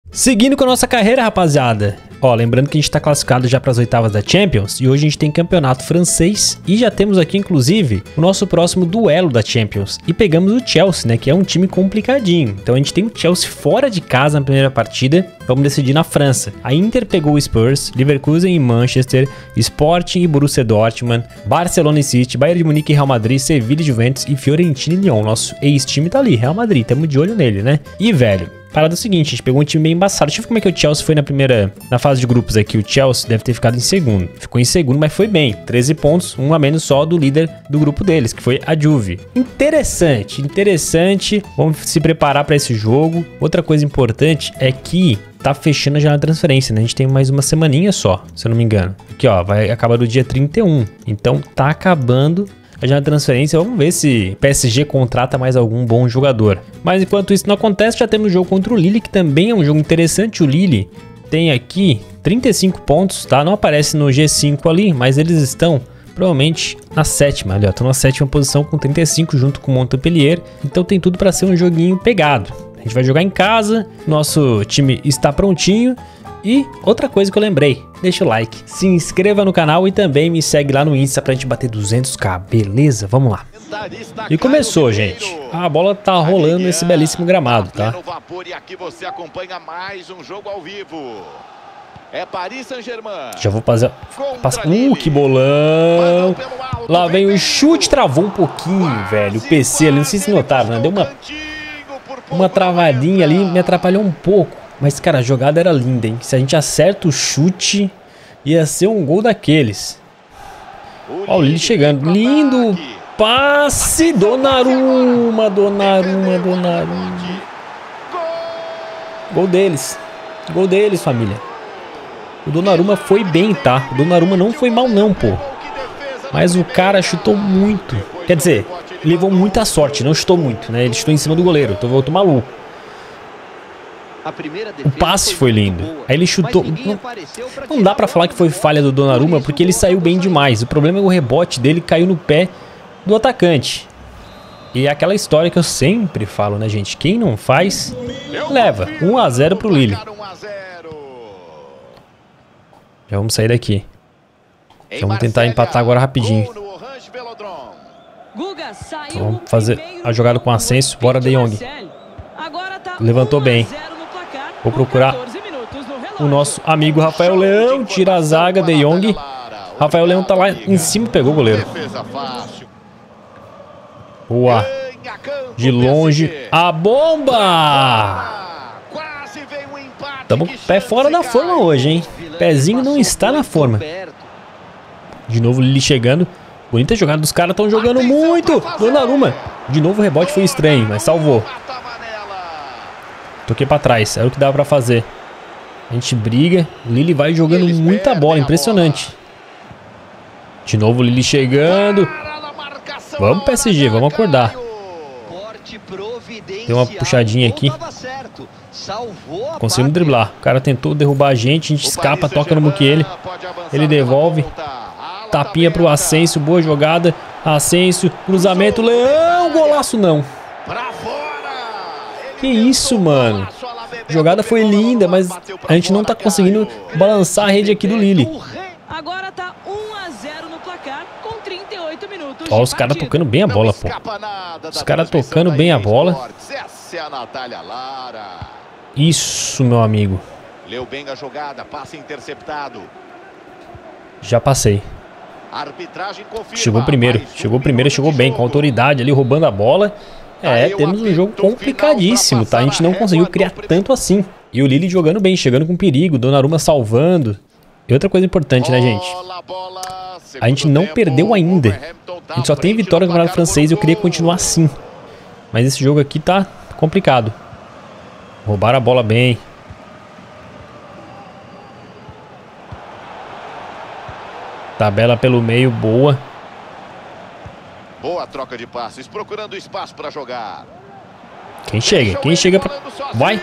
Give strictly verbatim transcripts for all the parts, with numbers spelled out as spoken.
Seguindo com a nossa carreira, rapaziada. Ó, lembrando que a gente tá classificado já para as oitavas da Champions. E hoje a gente tem campeonato francês. E já temos aqui, inclusive, o nosso próximo duelo da Champions. E pegamos o Chelsea, né? Que é um time complicadinho. Então a gente tem o Chelsea fora de casa na primeira partida. Vamos decidir na França. A Inter pegou o Spurs, Leverkusen e Manchester, Sporting e Borussia Dortmund, Barcelona e City, Bayern de Munique e Real Madrid, Sevilla e Juventus e Fiorentina e Lyon. Nosso ex-time tá ali, Real Madrid. Tamo de olho nele, né? E, velho, parada é o seguinte, a gente pegou um time bem embaçado. Deixa eu ver como é que o Chelsea foi na primeira, na fase de grupos aqui. O Chelsea deve ter ficado em segundo. Ficou em segundo, mas foi bem. treze pontos, um a menos só do líder do grupo deles, que foi a Juve. Interessante, interessante. Vamos se preparar para esse jogo. Outra coisa importante é que tá fechando a janela de transferência, né? A gente tem mais uma semaninha só, se eu não me engano. Aqui, ó, vai acabar no dia trinta e um. Então tá acabando a janela de transferência. Vamos ver se P S G contrata mais algum bom jogador. Mas enquanto isso não acontece, já temos o jogo contra o Lille, que também é um jogo interessante. O Lille tem aqui trinta e cinco pontos, tá? Não aparece no G cinco ali, mas eles estão provavelmente na sétima. Ali, ó, estão na sétima posição com trinta e cinco junto com o Montpellier. Então tem tudo para ser um joguinho pegado. A gente vai jogar em casa, nosso time está prontinho. E outra coisa que eu lembrei, deixa o like, se inscreva no canal e também me segue lá no Insta pra gente bater duzentos k, beleza? Vamos lá. E começou, gente. A bola tá rolando nesse belíssimo gramado, tá? Já vou fazer... Passa... Uh, que bolão! Lá vem o chute, travou um pouquinho, velho. O P C ali, não sei se notaram, né? Deu uma... Uma travadinha ali, me atrapalhou um pouco. Mas, cara, a jogada era linda, hein? Se a gente acerta o chute, ia ser um gol daqueles. Ó, o Lille chegando. Lindo passe. Donnarumma, Donnarumma, Donnarumma. Gol deles. Gol deles, família. O Donnarumma foi bem, tá? O Donnarumma não foi mal, não, pô. Mas o cara chutou muito. Quer dizer, levou muita sorte, não chutou muito, né? Ele chutou em cima do goleiro. Então eu tô maluco. O passe foi lindo. Aí ele chutou. Não, não dá pra falar que foi falha do Donnarumma, porque ele saiu bem demais. O problema é que o rebote dele caiu no pé do atacante. E é aquela história que eu sempre falo, né, gente? Quem não faz, leva. um a zero pro Lille. Já vamos sair daqui. Já vamos tentar empatar agora rapidinho. Então, vamos fazer a jogada com Asensio. Bora, De Jong. Levantou bem. Vou procurar o nosso amigo Rafael Leão. Tira a zaga, De Jong. Rafael Leão tá lá em cima e pegou o goleiro. Boa. De longe. A bomba! Estamos com o pé fora da forma hoje, hein? Pezinho não está na forma. De novo o Lille chegando. Bonita jogada dos caras, estão jogando muito. Donnarumma. De novo o rebote foi estranho, mas salvou. Toquei pra trás, era o que dava pra fazer. A gente briga, o Lille vai jogando muita bola, impressionante. De novo o Lille chegando. Vamos P S G, vamos acordar. Tem uma puxadinha aqui. Conseguimos driblar. O cara tentou derrubar a gente, a gente escapa, toca no Mukiele. Ele devolve. Tapinha pro Asensio, boa jogada. Asensio, cruzamento, Leão, golaço não. Que isso, mano. A jogada foi linda, mas a gente não tá conseguindo balançar a rede aqui do Lille. Agora tá um a zero no placar com trinta e oito minutos. Ó, os caras tocando bem a bola, pô. Os caras tocando bem a bola. Isso, meu amigo. Leu bem a jogada, passe interceptado. Já passei. Chegou primeiro, chegou primeiro, chegou bem, com autoridade ali, roubando a bola. É, temos um jogo complicadíssimo, tá? A gente não conseguiu criar tanto assim. E o Lille jogando bem, chegando com perigo, Donnarumma salvando. E outra coisa importante, né, gente? A gente não perdeu ainda. A gente só tem vitória no campeonato francês e eu queria continuar assim. Mas esse jogo aqui tá complicado. Roubaram a bola bem. Tabela pelo meio, boa. Boa troca de passes, procurando espaço para jogar. Quem chega? Quem chega pra... Vai!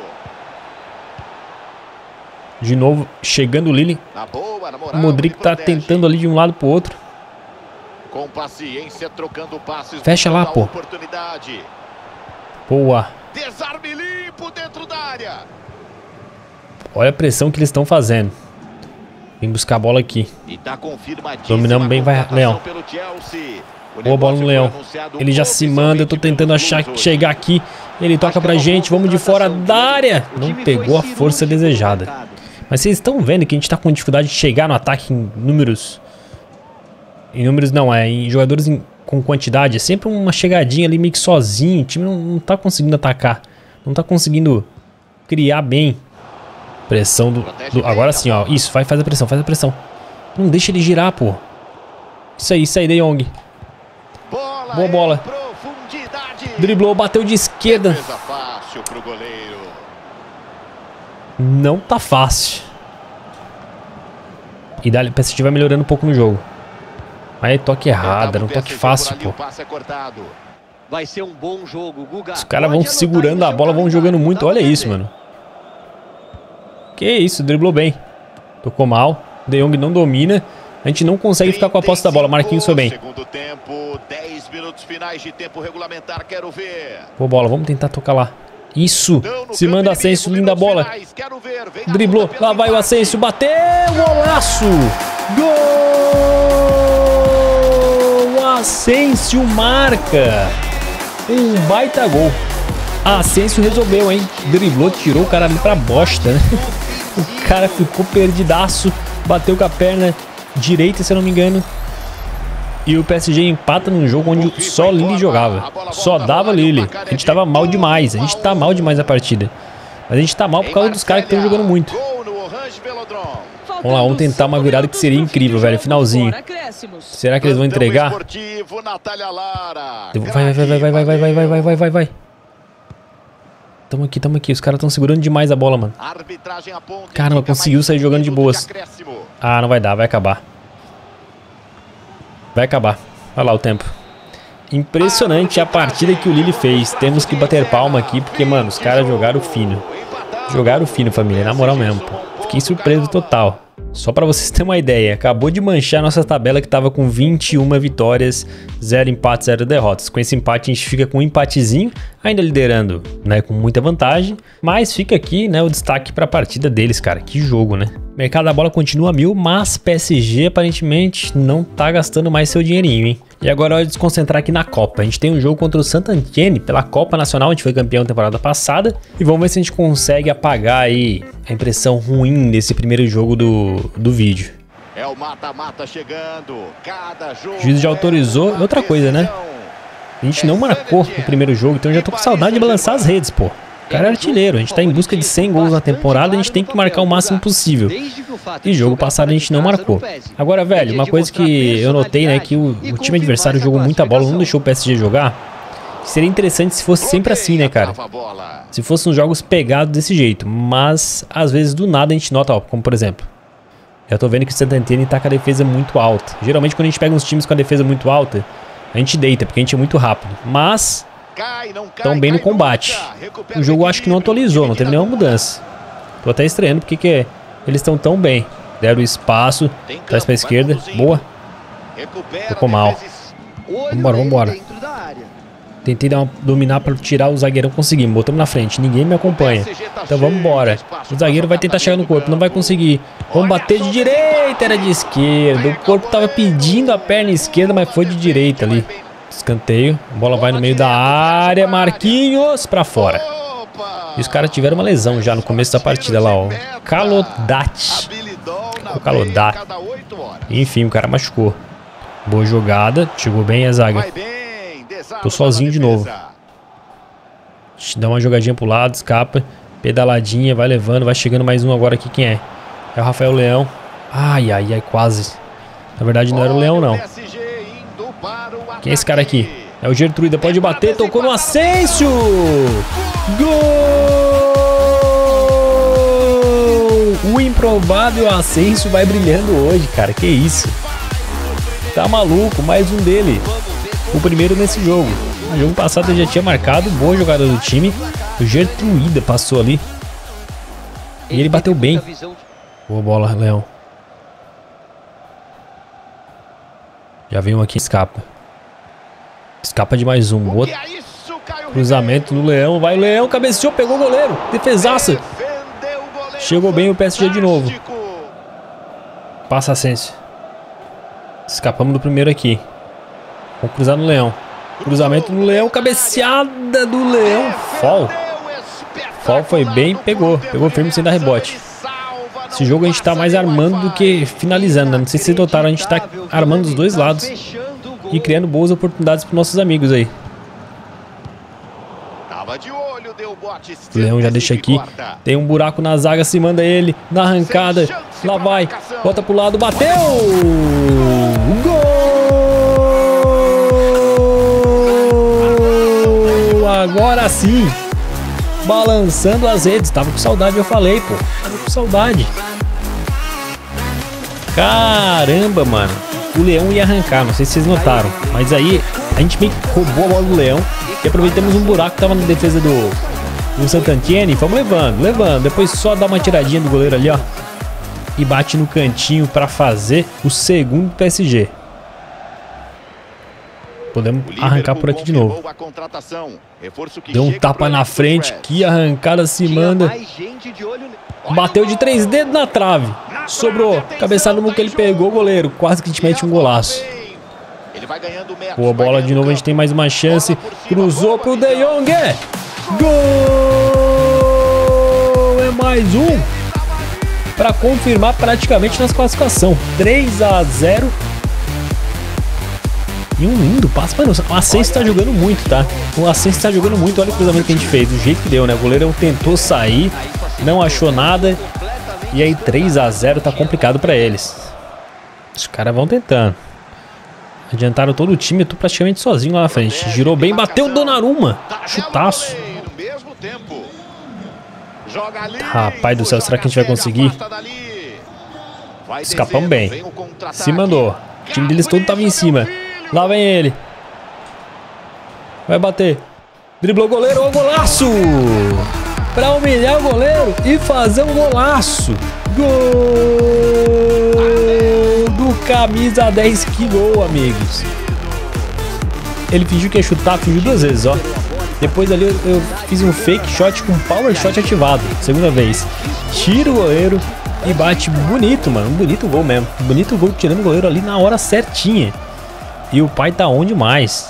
De novo, chegando o Lille. O Modric tá tentando ali de um lado pro outro. Com paciência, trocando passes. Fecha lá, pô. Boa. Desarme limpo dentro da área. Olha a pressão que eles estão fazendo. Vem buscar a bola aqui. Dominamos bem, vai, Leão. Boa bola no Leão. Ele já se manda, eu tô tentando achar, chegar aqui. Ele toca pra gente, vamos de fora da área. Não pegou a força desejada. Mas vocês estão vendo que a gente tá com dificuldade de chegar no ataque em números... Em números não, é em jogadores em, com quantidade. É sempre uma chegadinha ali meio que sozinho. O time não, não tá conseguindo atacar. Não tá conseguindo criar bem. Pressão do... do agora sim, ó. Isso, vai, faz a pressão, faz a pressão. Não deixa ele girar, pô. Isso aí, isso aí, De Jong. Boa bola. Driblou, bateu de esquerda. Não tá fácil. E dá, o P S G vai melhorando um pouco no jogo. Mas é toque errado, não toque fácil, pô. Vai ser um bom jogo, Guga. Os caras vão segurando a bola, vão jogando muito. Olha isso, mano. Que isso, driblou bem. Tocou mal. De Jong não domina. A gente não consegue ficar com a posse da bola. Marquinhos foi bem. Segundo tempo, dez minutos finais de tempo regulamentar, quero ver. Boa bola, vamos tentar tocar lá. Isso, se manda Asensio, linda bola. Driblou, lá vai o Asensio, bateu, golaço. Gol! Asensio marca. Um baita gol. Asensio resolveu, hein? Driblou, tirou o cara ali pra bosta, né? O cara ficou perdidaço, bateu com a perna direita, se eu não me engano. E o P S G empata num jogo onde só Lille jogava. Só dava Lille. A gente tava mal demais. A gente tá mal demais na partida. Mas a gente tá mal por causa dos caras que estão jogando muito. Vamos lá, vamos tentar uma virada que seria incrível, velho. Finalzinho. Será que eles vão entregar? Vai, vai, vai, vai, vai, vai, vai, vai, vai, vai, vai, vai, vai. Tamo aqui, tamo aqui. Os caras estão segurando demais a bola, mano. Caramba, conseguiu sair jogando de boas. Ah, não vai dar, vai acabar. Vai acabar. Olha lá o tempo. Impressionante a partida que o Lille fez. Temos que bater palma aqui, porque, mano, os caras jogaram fino. Jogaram fino, família, na moral mesmo, pô. Fiquei surpreso total. Só pra vocês terem uma ideia, acabou de manchar nossa tabela que tava com vinte e uma vitórias, zero empates, zero derrotas. Com esse empate a gente fica com um empatezinho, ainda liderando, né, com muita vantagem. Mas fica aqui, né, o destaque pra partida deles, cara. Que jogo, né? O mercado da bola continua mil, mas P S G aparentemente não tá gastando mais seu dinheirinho, hein? E agora é hora de se concentrar aqui na Copa. A gente tem um jogo contra o Saint-Étienne pela Copa Nacional, a gente foi campeão na temporada passada. E vamos ver se a gente consegue apagar aí a impressão ruim desse primeiro jogo do, do vídeo. É o mata-mata chegando. Cada jogo o juiz já autorizou. É outra coisa, né? A gente não marcou no primeiro jogo, então eu já tô com saudade de balançar as redes, pô. O cara é artilheiro, a gente tá em busca de cem gols na temporada, a gente tem que marcar o máximo possível. E jogo passado a gente não marcou. Agora, velho, uma coisa que eu notei, né, que o, o time adversário jogou muita bola, não deixou o P S G jogar. Seria interessante se fosse sempre assim, né, cara? Se fossem uns jogos pegados desse jeito, mas às vezes do nada a gente nota, ó, como por exemplo, eu tô vendo que o Saint-Étienne tá com a defesa muito alta. Geralmente quando a gente pega uns times com a defesa muito alta, a gente deita, porque a gente é muito rápido. Mas estão bem no combate. O jogo acho que não atualizou, não teve nenhuma mudança. Tô até estranhando porque que eles estão tão bem. Deram espaço, traz pra esquerda, boa. Ficou mal. Vambora, vambora. Tentei dar uma, dominar pra tirar o zagueirão, conseguimos, botamos na frente, ninguém me acompanha. Então vamos embora. O zagueiro vai tentar chegar no corpo, não vai conseguir. Vamos bater de direita, era de esquerda. O corpo tava pedindo a perna esquerda, mas foi de direita ali. Escanteio, a bola vai no meio da área, Marquinhos pra fora. E os caras tiveram uma lesão já no começo da partida lá, ó. Calodati. O Calodati. Enfim, o cara machucou. Boa jogada, chegou bem a zaga. Tô sozinho de novo. Dá uma jogadinha pro lado, escapa. Pedaladinha, vai levando, vai chegando mais um agora aqui, quem é? É o Rafael Leão. Ai, ai, ai, quase. Na verdade não era o Leão, não. Quem é esse cara aqui? É o Gertruida, pode bater, tocou no Asensio! Gol! O improvável Asensio vai brilhando hoje, cara, que isso? Tá maluco, mais um dele. O primeiro nesse jogo. No jogo passado ele já tinha marcado, boa jogada do time. O Gertruida passou ali. E ele bateu bem. Boa bola, Leão. Já veio um aqui, escapa. Escapa de mais um. Outro cruzamento do Leão. Vai, Leão, cabeceou, pegou o goleiro. Defesaça. Chegou bem o P S G de novo. Passa Asensio. Escapamos do primeiro aqui. Vamos cruzar no Leão. Cruzamento no Leão. Cabeceada do Leão. Fall. Fall foi bem. Pegou. Pegou firme sem dar rebote. Esse jogo a gente tá mais armando do que finalizando, né? Não sei se vocês notaram. A gente tá armando os dois lados. E criando boas oportunidades para nossos amigos aí. O Leão já deixa aqui. Tem um buraco na zaga. Se manda ele. Na arrancada. Lá vai. Bota pro lado. Bateu. Gol. Agora sim. Balançando as redes. Tava com saudade, eu falei, pô. Tava com saudade. Caramba, mano. O Leão ia arrancar. Não sei se vocês notaram. Mas aí a gente meio que roubou a bola do Leão. E aproveitamos um buraco que tava na defesa do, do Sant'Antieni. Fomos levando, levando. Depois só dá uma tiradinha do goleiro ali, ó. E bate no cantinho para fazer o segundo P S G. Podemos arrancar por aqui de novo. Deu um tapa na frente. Que arrancada se manda. Bateu de três dedos na trave. Sobrou. Cabeçada no que ele pegou o goleiro. Quase que a gente mete um golaço. Boa bola de novo. A gente tem mais uma chance. Cruzou pro De Jong. Gol! É mais um. Para confirmar praticamente nas classificação. três a zero. E um lindo passe. Mano, o Asensio tá jogando muito, tá? O Asensio tá jogando muito. Olha o cruzamento que a gente fez. Do jeito que deu, né? O goleiro tentou sair. Não achou nada. E aí três a zero tá complicado pra eles. Os caras vão tentando. Adiantaram todo o time. Eu tô praticamente sozinho lá na frente. Girou bem. Bateu o Donnarumma. Chutaço. Rapaz do céu. Será que a gente vai conseguir? Escapamos bem. Se mandou. O time deles todo tava em cima. Lá vem ele. Vai bater. Driblou o goleiro. Ó, golaço! Pra humilhar o goleiro e fazer um golaço. Gol do camisa dez. Que gol, amigos. Ele fingiu que ia chutar. Fingiu duas vezes, ó. Depois ali eu, eu fiz um fake shot com power shot ativado. Segunda vez. Tira o goleiro e bate bonito, mano. Um bonito gol mesmo. Um bonito gol tirando o goleiro ali na hora certinha. E o pai tá on demais.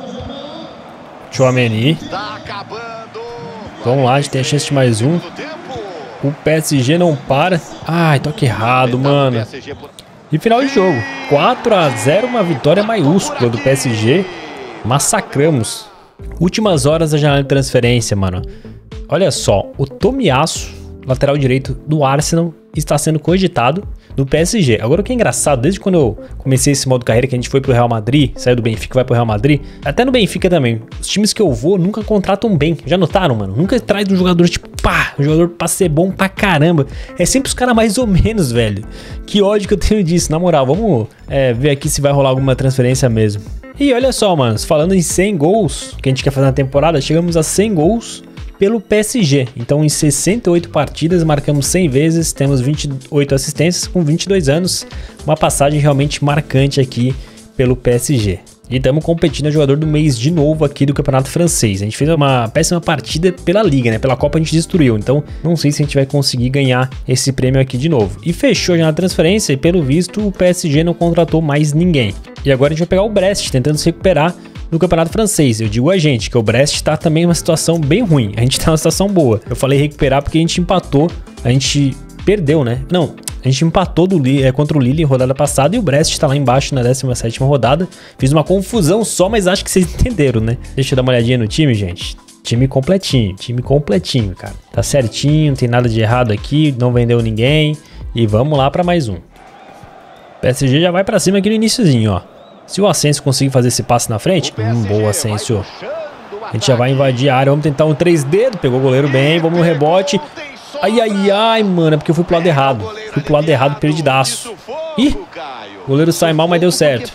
Tchouaméni. Vamos lá, a gente tem a chance de mais um. O P S G não para. Ai, toque errado, mano. E final de jogo. quatro a zero, uma vitória maiúscula do P S G. Massacramos. Últimas horas da janela de transferência, mano. Olha só, o Tomiyasu, lateral direito do Arsenal, está sendo cogitado no P S G. Agora o que é engraçado, desde quando eu comecei esse modo carreira, que a gente foi pro Real Madrid, saiu do Benfica e vai pro Real Madrid, até no Benfica também, os times que eu vou nunca contratam bem. Já notaram, mano? Nunca traz um jogador tipo, pá, um jogador pra ser bom pra caramba. É sempre os caras mais ou menos, velho. Que ódio que eu tenho disso, na moral. Vamos é, ver aqui se vai rolar alguma transferência mesmo. E olha só, mano, falando em cem gols que a gente quer fazer na temporada, chegamos a cem gols pelo P S G. Então em sessenta e oito partidas marcamos cem vezes, temos vinte e oito assistências com vinte e dois anos, uma passagem realmente marcante aqui pelo P S G. E estamos competindo a jogador do mês de novo aqui do campeonato francês. A gente fez uma péssima partida pela liga, né? Pela Copa a gente destruiu, então não sei se a gente vai conseguir ganhar esse prêmio aqui de novo. E fechou já na transferência e pelo visto o P S G não contratou mais ninguém. E agora a gente vai pegar o Brest, tentando se recuperar no campeonato francês. Eu digo a gente, que o Brest está também em uma situação bem ruim. A gente está numa situação boa. Eu falei recuperar porque a gente empatou, a gente perdeu, né? Não, a gente empatou do, é, contra o Lille em rodada passada e o Brest está lá embaixo na décima sétima rodada. Fiz uma confusão só, mas acho que vocês entenderam, né? Deixa eu dar uma olhadinha no time, gente. Time completinho, time completinho, cara. Tá certinho, não tem nada de errado aqui, não vendeu ninguém. E vamos lá para mais um. O P S G já vai para cima aqui no iniciozinho, ó. Se o Asensio conseguir fazer esse passe na frente, hum, boa, Asensio. A gente já vai invadir a área, vamos tentar um três dedos, pegou o goleiro bem, vamos no rebote. Ai, ai, ai, mano, é porque eu fui pro lado errado. Fui pro lado errado, perdidaço. Ih, o goleiro sai mal, mas deu certo.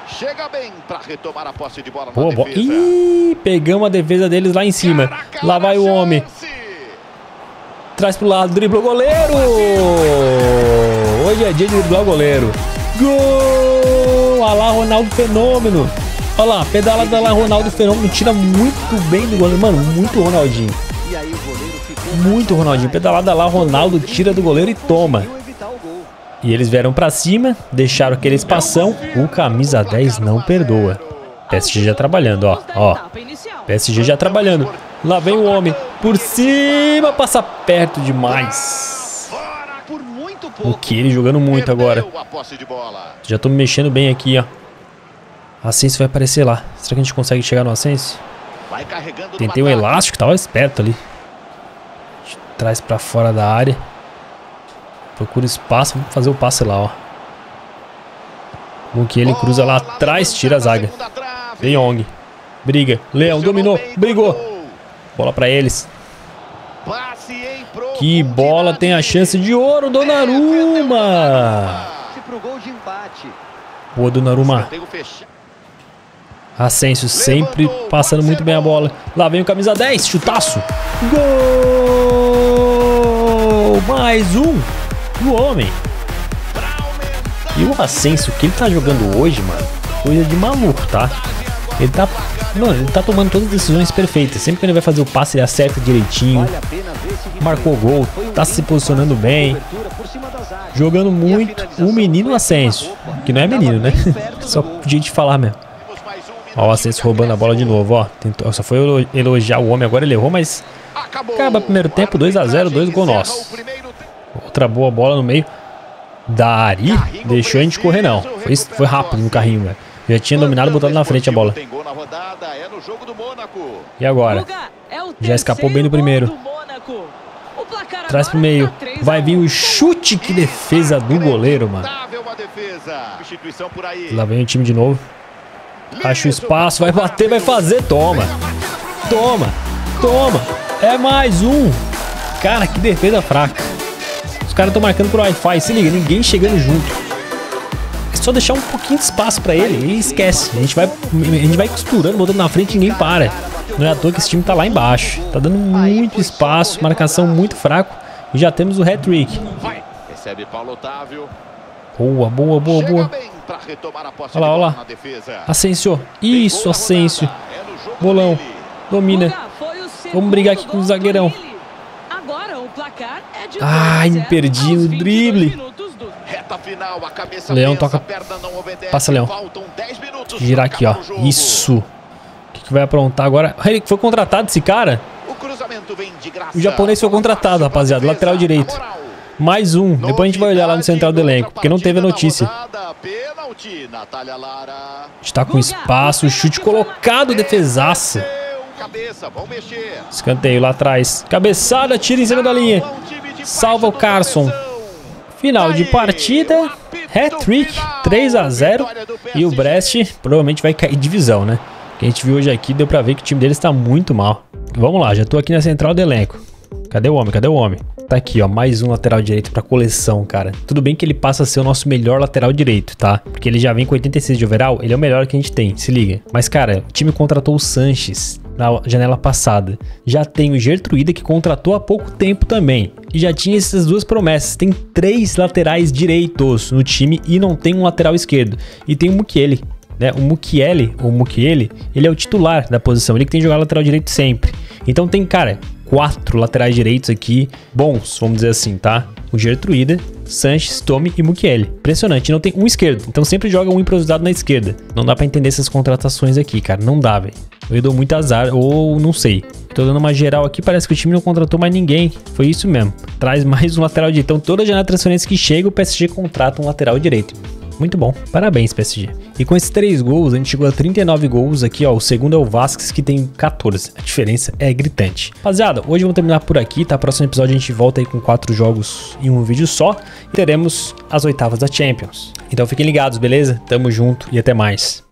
Boa bola. Ih, pegamos a defesa deles lá em cima. Lá vai o homem. Traz pro lado, dribla o goleiro. Hoje é dia de driblar o goleiro. Gol! Olha lá, Ronaldo Fenômeno. Olha lá, pedalada lá, Ronaldo Fenômeno. Tira muito bem do goleiro. Mano, muito Ronaldinho. E aí o goleiro ficou Muito Ronaldinho. Pedalada lá, Ronaldo tira do goleiro e toma. E eles vieram pra cima, deixaram aquele espação. O camisa dez não perdoa. P S G já trabalhando, ó. Ó. P S G já trabalhando. Lá vem o homem. Por cima, passa perto demais. O que ele jogando muito agora. Já tô me mexendo bem aqui, ó. Ascenso vai aparecer lá. Será que a gente consegue chegar no Ascenso? Tentei um elástico, tava esperto ali. De trás pra fora da área. Procura espaço, vamos fazer o passe lá, ó. Bom que ele cruza lá atrás, tira a zaga. De Jong. Briga. Leão dominou, brigou. Bola pra eles. Que bola, tem a chance de ouro, Donnarumma. Boa, Donnarumma. Ascenso sempre passando muito bem a bola. Lá vem o camisa dez, chutaço. Gol! Mais um do homem. E o Ascenso, que ele tá jogando hoje, mano, coisa de maluco, tá? Ele tá, mano, ele tá tomando todas as decisões perfeitas. Sempre que ele vai fazer o passe, ele acerta direitinho. Marcou gol, tá se posicionando bem. Jogando muito o menino Ascenso. Que não é menino, né? Só jeito de falar mesmo. Ó, o Ascenso roubando a bola de novo, ó. Tentou, só foi elogiar o homem, agora ele errou, mas... Acaba o primeiro tempo, dois a zero, dois gol nosso. Outra boa bola no meio. Dari deixou a gente correr, não. Foi, foi rápido no carrinho, velho. Já tinha dominado, botando na frente a bola. E agora? Já escapou bem no primeiro. Traz pro meio. Vai vir o chute, que defesa do goleiro, mano. Lá vem o time de novo. Acha o espaço, vai bater, vai fazer. Toma. Toma. Toma. É mais um. Cara, que defesa fraca. Os caras estão marcando por Wi-Fi. Se liga, ninguém chegando junto. É só deixar um pouquinho de espaço pra ele e esquece. A gente vai, a gente vai costurando, botando na frente e ninguém para. Não é à toa que esse time tá lá embaixo. Tá dando muito espaço, marcação muito fraco. E já temos o hat-trick. Boa, boa, boa, boa. Olha lá, olha lá. Asensio. Isso, Asensio. Bolão. Domina. Vamos brigar aqui com o zagueirão. Ai, me perdi no drible. Leão toca. Passa, Leão. Girar aqui, ó. Isso. O que, que vai aprontar agora? Ele foi contratado, esse cara? O japonês foi contratado, rapaziada. Lateral direito. Mais um. Depois a gente vai olhar lá no central do elenco, porque não teve a notícia. Está com espaço. Chute colocado. Defesaça. Escanteio lá atrás. Cabeçada. Tira em cima da linha. Salva o Carson. Final de partida. Hat-trick. três a zero. E o Brest provavelmente vai cair divisão, né? O que a gente viu hoje aqui, deu pra ver que o time deles tá muito mal. Vamos lá, já tô aqui na central do elenco. Cadê o homem? Cadê o homem? Tá aqui, ó, mais um lateral direito pra coleção, cara. Tudo bem que ele passa a ser o nosso melhor lateral direito, tá? Porque ele já vem com oitenta e seis de overall, ele é o melhor que a gente tem, se liga. Mas, cara, o time contratou o Sanches na janela passada. Já tem o Gertruida, que contratou há pouco tempo também. E já tinha essas duas promessas. Tem três laterais direitos no time e não tem um lateral esquerdo. E tem o Mukiele, né? O Mukiele, ou Mukiele, ele é o titular da posição. Ele que tem que jogar lateral direito sempre. Então tem, cara, quatro laterais direitos aqui bons, vamos dizer assim, tá? O Gertruida, Sanches, Tome e Mukiele. Impressionante, não tem um esquerdo. Então sempre joga um improvisado na esquerda. Não dá pra entender essas contratações aqui, cara. Não dá, velho. Eu dou muito azar, ou não sei. Tô dando uma geral aqui, parece que o time não contratou mais ninguém. Foi isso mesmo. Traz mais um lateral direito. Então toda janela de transferência que chega, o P S G contrata um lateral direito. Muito bom, parabéns P S G. E com esses três gols, a gente chegou a trinta e nove gols aqui, ó. O segundo é o Vasquez, que tem quatorze. A diferença é gritante. Rapaziada, hoje vamos terminar por aqui, tá? Próximo episódio a gente volta aí com quatro jogos em um vídeo só. E teremos as oitavas da Champions. Então fiquem ligados, beleza? Tamo junto e até mais.